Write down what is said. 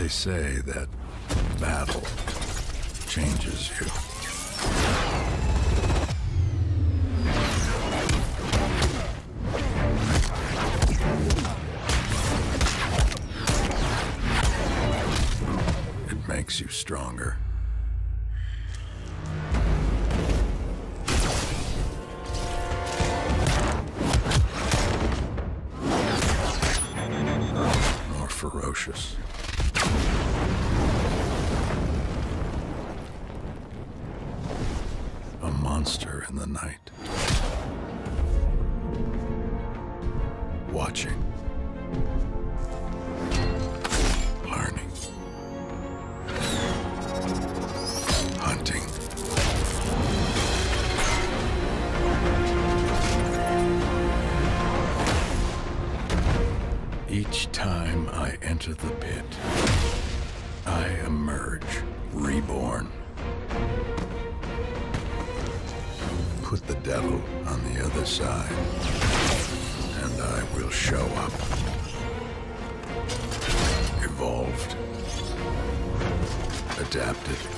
They say that battle changes you. It makes you stronger. More ferocious. A monster in the night. Watching. Learning. Hunting. Each time I enter the pit, I emerge reborn. Put the devil on the other side, and I will show up. Evolved. Adapted.